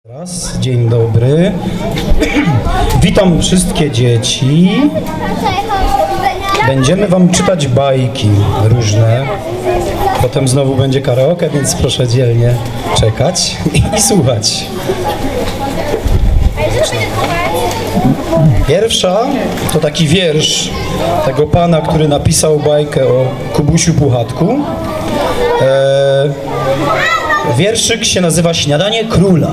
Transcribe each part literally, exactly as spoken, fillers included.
Raz, dzień dobry. Witam wszystkie dzieci. Będziemy wam czytać bajki różne. Potem znowu będzie karaoke, więc proszę dzielnie czekać i słuchać. Pierwsza to taki wiersz tego pana, który napisał bajkę o Kubusiu Puchatku. Eee, wierszyk się nazywa Śniadanie Króla.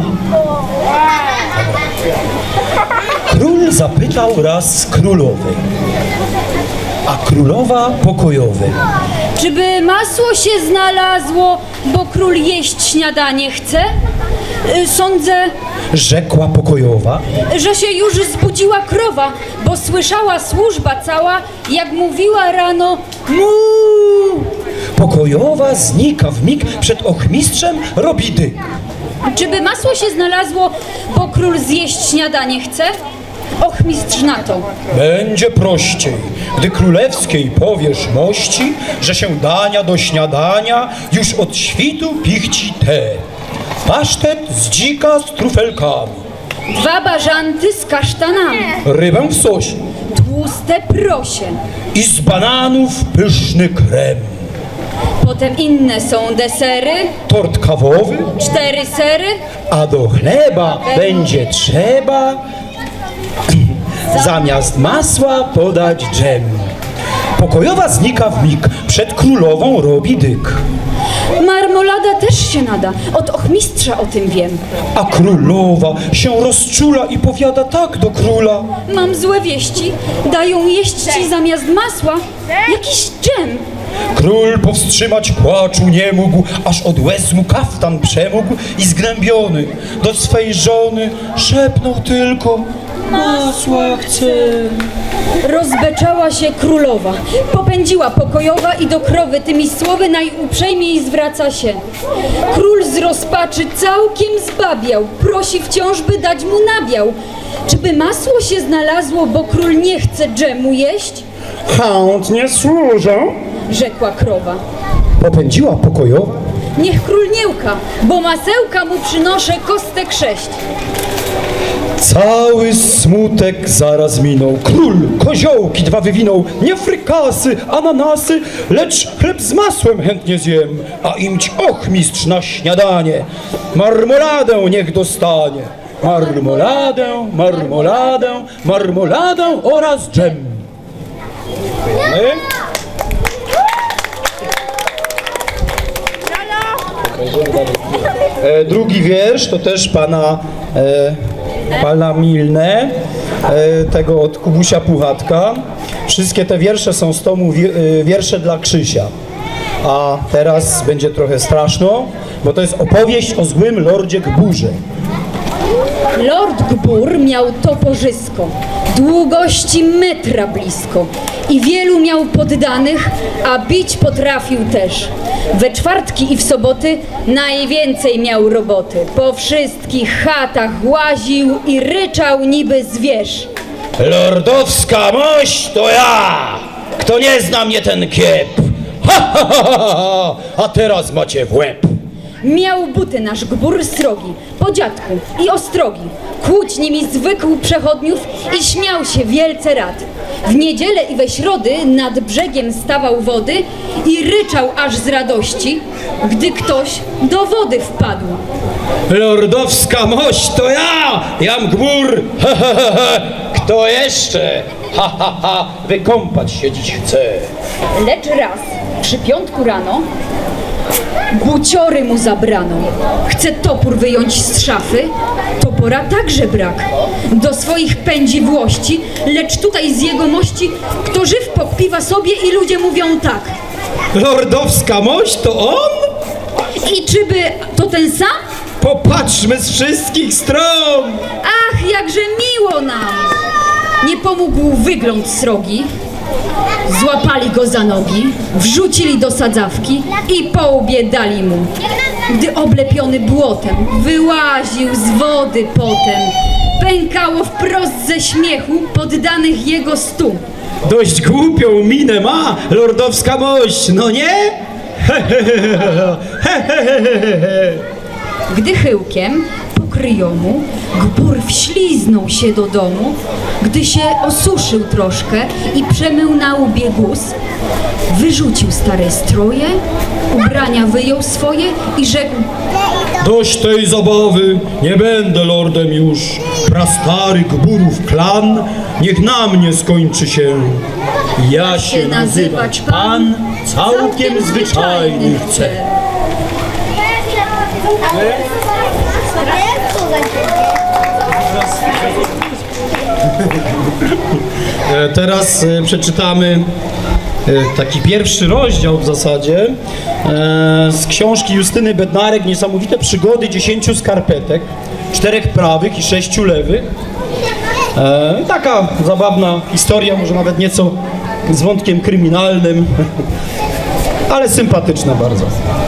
Król zapytał raz królowej, a królowa pokojowej: czyby masło się znalazło, bo król jeść śniadanie chce? Y, sądzę, rzekła pokojowa, że się już zbudziła krowa, bo słyszała służba cała, jak mówiła rano mu. Pokojowa znika w mig, przed ochmistrzem robi dyk. Czyby masło się znalazło, bo król zjeść śniadanie chce? Ochmistrz na to: będzie prościej, gdy królewskiej powiesz mości, że się dania do śniadania już od świtu pichci te. Pasztet z dzika z trufelkami, dwa bażanty z kasztanami, rybę w sosie tłuste prosie i z bananów pyszny krem. Potem inne są desery, Tort kawowy, cztery sery, a do chleba będzie trzeba zamiast masła podać dżem. Pokojowa znika w mig, przed królową robi dyk. marmolada też się nada, od ochmistrza o tym wiem. A królowa się rozczula i powiada tak do króla: Mam złe wieści, dają jeść ci zamiast masła jakiś dżem. Król powstrzymać płaczu nie mógł, aż od łez mu kaftan przemógł i zgnębiony do swej żony szepnął tylko: masła chcę. Rozbeczała się królowa, popędziła pokojowa i do krowy tymi słowy najuprzejmiej zwraca się. Król z rozpaczy całkiem zbabiał, prosi wciąż, by dać mu nabiał. Czyby masło się znalazło, bo król nie chce dżemu jeść? Chętnie służę, Rzekła krowa. popędziła pokojowa. Niech król nie łka, bo masełka mu przynoszę kostek sześć. Cały smutek zaraz minął. Król koziołki dwa wywinął, nie frykasy, ananasy, lecz chleb z masłem chętnie zjem, a imć ochmistrz na śniadanie marmoladę niech dostanie. Marmoladę, marmoladę, marmoladę oraz dżem. My? E, drugi wiersz to też pana e, pana Milne, e, tego od Kubusia Puchatka. Wszystkie te wiersze są z tomu wie, e, wiersze dla Krzysia. A teraz będzie trochę straszno, bo to jest opowieść o złym lordzie Gburze. Lord Gbur miał toporzysko, długości metra blisko i wielu miał poddanych, a bić potrafił też. We czwartki i w soboty najwięcej miał roboty. Po wszystkich chatach łaził i ryczał niby zwierz. Lordowska mość to ja! Kto nie zna mnie, ten kiep! Ha, ha, ha, ha, ha. A teraz macie w łeb! Miał buty nasz Gbur srogi, po dziadku i ostrogi. Kłuć nimi zwykł przechodniów i śmiał się wielce rad. W niedzielę i we środy nad brzegiem stawał wody i ryczał aż z radości, gdy ktoś do wody wpadł. Lordowska mość to ja! Jam Gbur! He, he, he, he. Kto jeszcze? Ha, ha, ha! Wykąpać się dziś chce. Lecz raz, przy piątku rano, buciory mu zabrano. Chce topór wyjąć z szafy, topora także brak. Do swoich pędzi włości, lecz tutaj z jego mości kto żyw pokpiwa sobie i ludzie mówią tak. Lordowska mość to on? I czyby to ten sam? Popatrzmy z wszystkich stron! Ach, jakże miło nam! Nie pomógł wygląd srogi. Złapali go za nogi, wrzucili do sadzawki i po łbie dali mu. Gdy oblepiony błotem wyłaził z wody potem, pękało wprost ze śmiechu poddanych jego stu. Dość głupią minę ma lordowska mość, no nie? He, he, he, he, he, he, he. Gdy chyłkiem po kryjomu gbur wśliznął się do domu, gdy się osuszył troszkę i przemył na łbie guz, wyrzucił stare stroje, ubrania wyjął swoje i rzekł: dość tej zabawy, nie będę lordem już. Prastary gburów klan, niech na mnie skończy się. Ja się nazywać pan, całkiem zwyczajny chcę. Teraz e, przeczytamy e, taki pierwszy rozdział w zasadzie e, z książki Justyny Bednarek Niesamowite przygody dziesięciu skarpetek, czterech prawych i sześciu lewych. E, taka zabawna historia, może nawet nieco z wątkiem kryminalnym, ale sympatyczna bardzo.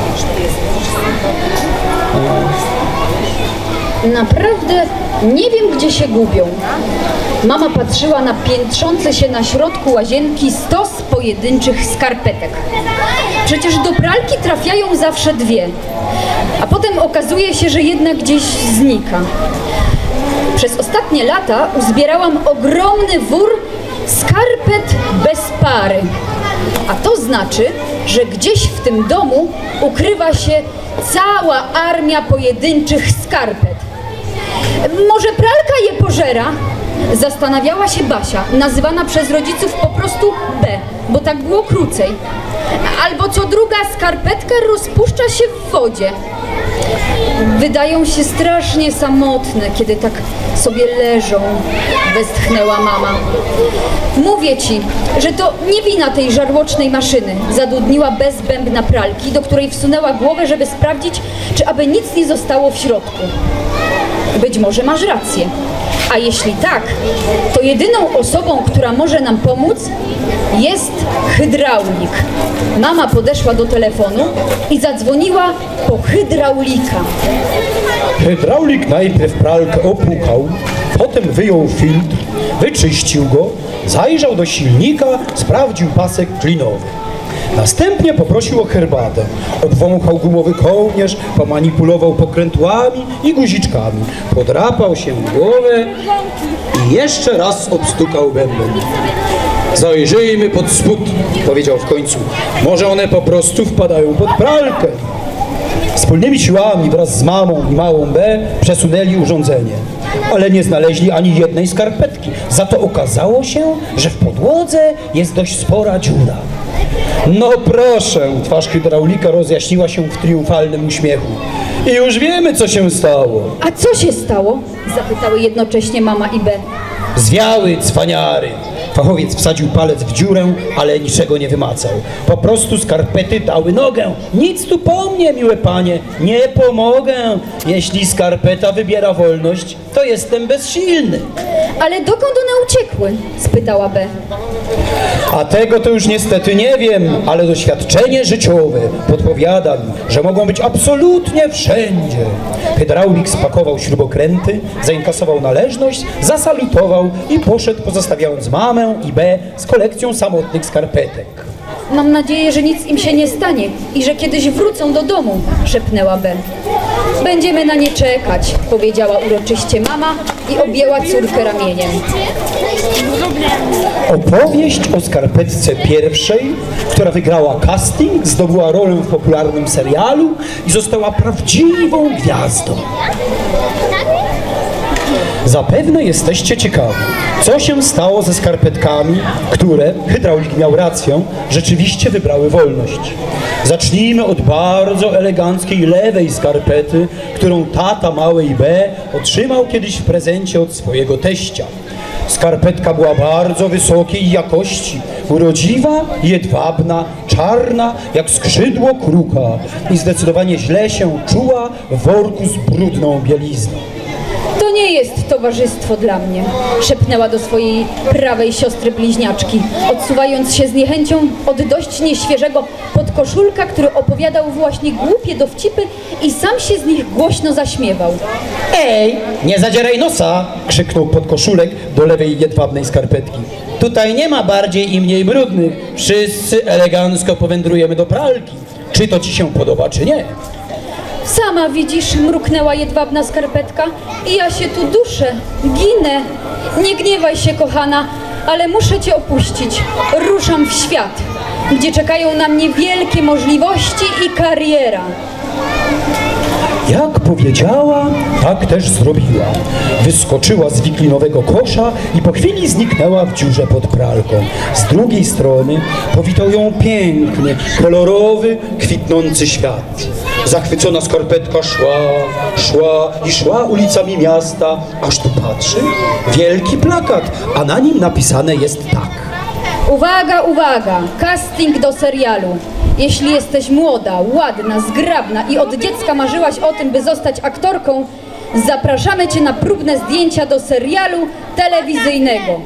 Naprawdę nie wiem, gdzie się gubią. Mama patrzyła na piętrzące się na środku łazienki stos pojedynczych skarpetek. Przecież do pralki trafiają zawsze dwie, a potem okazuje się, że jedna gdzieś znika. Przez ostatnie lata uzbierałam ogromny wór skarpet bez pary. A to znaczy, że gdzieś w tym domu ukrywa się cała armia pojedynczych skarpet. Może pralka je pożera? Zastanawiała się Basia, nazywana przez rodziców po prostu B, bo tak było krócej. Albo co druga skarpetka rozpuszcza się w wodzie. Wydają się strasznie samotne, kiedy tak sobie leżą, westchnęła mama. Mówię ci, że to nie wina tej żarłocznej maszyny, zadudniła bez bębna pralki, do której wsunęła głowę, żeby sprawdzić, czy aby nic nie zostało w środku. Być może masz rację. A jeśli tak, to jedyną osobą, która może nam pomóc, jest hydraulik. Mama podeszła do telefonu i zadzwoniła po hydraulika. Hydraulik najpierw pralkę opłukał, potem wyjął filtr, wyczyścił go, zajrzał do silnika, sprawdził pasek klinowy. Następnie poprosił o herbatę. Obwąchał gumowy kołnierz, pomanipulował pokrętłami i guziczkami. Podrapał się w głowę i jeszcze raz obstukał bęben. Zajrzyjmy pod spód, powiedział w końcu. Może one po prostu wpadają pod pralkę. Wspólnymi siłami wraz z mamą i małą B przesunęli urządzenie, ale nie znaleźli ani jednej skarpetki. Za to okazało się, że w podłodze jest dość spora dziura. No proszę, twarz hydraulika rozjaśniła się w triumfalnym uśmiechu. I już wiemy, co się stało. A co się stało? Zapytały jednocześnie mama i B. Zwiały cwaniary. Fachowiec wsadził palec w dziurę, ale niczego nie wymacał. Po prostu skarpety dały nogę. Nic tu po mnie, miłe panie, nie pomogę. Jeśli skarpeta wybiera wolność, to jestem bezsilny. Ale dokąd one uciekły? Spytała B. A tego to już niestety nie wiem, ale doświadczenie życiowe podpowiada mi, że mogą być absolutnie wszędzie. Hydraulik spakował śrubokręty, zainkasował należność, zasalutował i poszedł, pozostawiając mamę i B z kolekcją samotnych skarpetek. Mam nadzieję, że nic im się nie stanie i że kiedyś wrócą do domu, szepnęła B. Będziemy na nie czekać, powiedziała uroczyście mama i objęła córkę ramieniem. Opowieść o skarpetce pierwszej, która wygrała casting, zdobyła rolę w popularnym serialu i została prawdziwą gwiazdą. Zapewne jesteście ciekawi, co się stało ze skarpetkami, które, hydraulik miał rację, rzeczywiście wybrały wolność. Zacznijmy od bardzo eleganckiej lewej skarpety, którą tata małej B otrzymał kiedyś w prezencie od swojego teścia. Skarpetka była bardzo wysokiej jakości, urodziwa, jedwabna, czarna jak skrzydło kruka i zdecydowanie źle się czuła w worku z brudną bielizną. To nie jest towarzystwo dla mnie, szepnęła do swojej prawej siostry bliźniaczki, odsuwając się z niechęcią od dość nieświeżego podkoszulka, który opowiadał właśnie głupie dowcipy i sam się z nich głośno zaśmiewał. Ej, nie zadzieraj nosa! Krzyknął podkoszulek do lewej jedwabnej skarpetki. Tutaj nie ma bardziej i mniej brudnych. Wszyscy elegancko powędrujemy do pralki. Czy to ci się podoba, czy nie? Sama widzisz, mruknęła jedwabna skarpetka. I ja się tu duszę, ginę. Nie gniewaj się, kochana, ale muszę cię opuścić. Ruszam w świat, gdzie czekają na mnie wielkie możliwości i kariera. Jak powiedziała, tak też zrobiła. Wyskoczyła z wiklinowego kosza i po chwili zniknęła w dziurze pod pralką. Z drugiej strony powitał ją piękny, kolorowy, kwitnący świat. Zachwycona skarpetka szła, szła i szła ulicami miasta, aż tu patrzy, wielki plakat, a na nim napisane jest tak. Uwaga, uwaga! Casting do serialu. Jeśli jesteś młoda, ładna, zgrabna i od dziecka marzyłaś o tym, by zostać aktorką, zapraszamy cię na próbne zdjęcia do serialu telewizyjnego.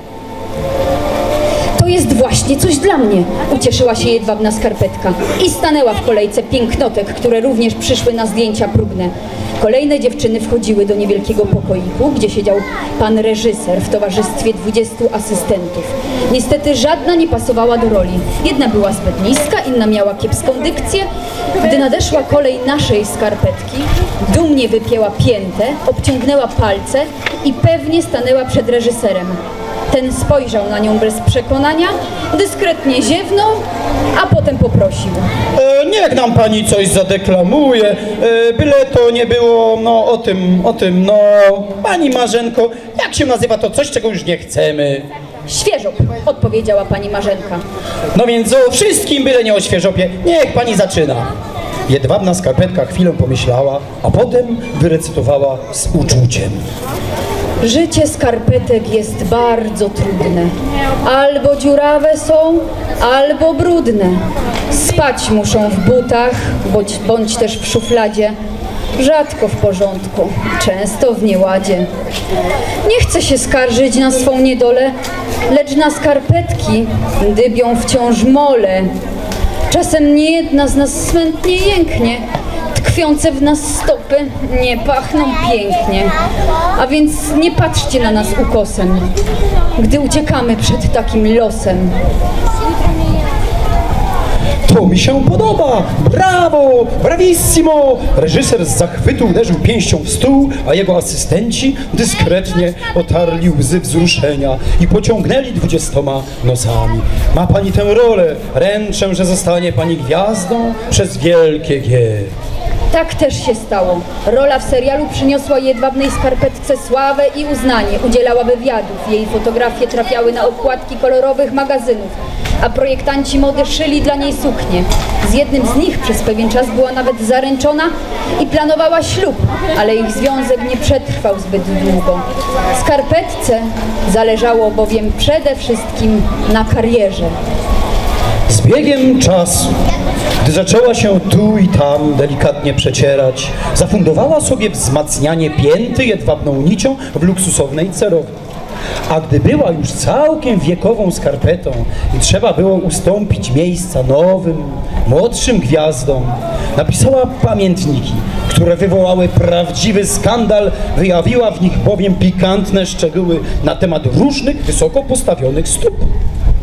To jest właśnie coś dla mnie, ucieszyła się jedwabna skarpetka i stanęła w kolejce pięknotek, które również przyszły na zdjęcia próbne. Kolejne dziewczyny wchodziły do niewielkiego pokoiku, gdzie siedział pan reżyser w towarzystwie dwudziestu asystentów. Niestety żadna nie pasowała do roli. Jedna była zbyt niska, inna miała kiepską dykcję. Gdy nadeszła kolej naszej skarpetki, dumnie wypięła piętę, obciągnęła palce i pewnie stanęła przed reżyserem. Ten spojrzał na nią bez przekonania, dyskretnie ziewnął, a potem poprosił. E, niech nam pani coś zadeklamuje, e, byle to nie było, no o tym, o tym, no... Pani Marzenko, jak się nazywa to coś, czego już nie chcemy? Świeżop, odpowiedziała pani Marzenka. No więc o wszystkim, byle nie o świeżopie, niech pani zaczyna. Jedwabna skarpetka chwilę pomyślała, a potem wyrecytowała z uczuciem. Życie skarpetek jest bardzo trudne. Albo dziurawe są, albo brudne. Spać muszą w butach, bądź, bądź też w szufladzie. Rzadko w porządku, często w nieładzie. Nie chcę się skarżyć na swą niedolę, lecz na skarpetki dybią wciąż mole. Czasem niejedna z nas smętnie jęknie, tkwiące w nas stopy nie pachną pięknie. A więc nie patrzcie na nas ukosem, gdy uciekamy przed takim losem. To mi się podoba! Brawo! Bravissimo! Reżyser z zachwytu uderzył pięścią w stół, a jego asystenci dyskretnie otarli łzy wzruszenia i pociągnęli dwudziestoma nosami. Ma pani tę rolę. Ręczę, że zostanie pani gwiazdą przez wielkie G. Tak też się stało. Rola w serialu przyniosła jedwabnej skarpetce sławę i uznanie. Udzielała wywiadów. Jej fotografie trafiały na okładki kolorowych magazynów, a projektanci mody szyli dla niej suknie. Z jednym z nich przez pewien czas była nawet zaręczona i planowała ślub, ale ich związek nie przetrwał zbyt długo. Skarpetce zależało bowiem przede wszystkim na karierze. Z biegiem czasu, gdy zaczęła się tu i tam delikatnie przecierać, zafundowała sobie wzmacnianie pięty jedwabną nicią w luksusownej cerowni. A gdy była już całkiem wiekową skarpetą i trzeba było ustąpić miejsca nowym, młodszym gwiazdom, napisała pamiętniki, które wywołały prawdziwy skandal, wyjawiła w nich bowiem pikantne szczegóły na temat różnych wysoko postawionych stóp.